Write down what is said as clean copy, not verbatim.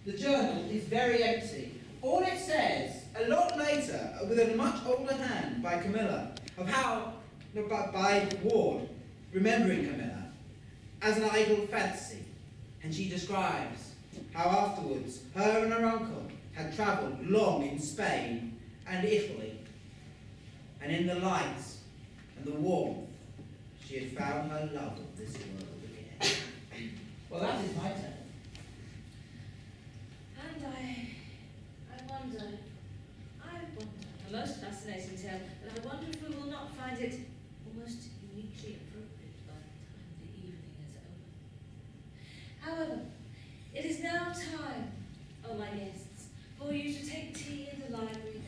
The journal is very empty. All it says, a lot later, with a much older hand by Camilla, by Ward, remembering Camilla, as an idle fancy. And she describes how afterwards her and her uncle had travelled long in Spain and Italy, and in the light and the warmth she had found her love of this world again. Well, that is my tale. And I wonder, a most fascinating tale, but I wonder if we will not find it almost uniquely appropriate by the time the evening is over. However, it is now time, oh my guests, for you to take tea in the library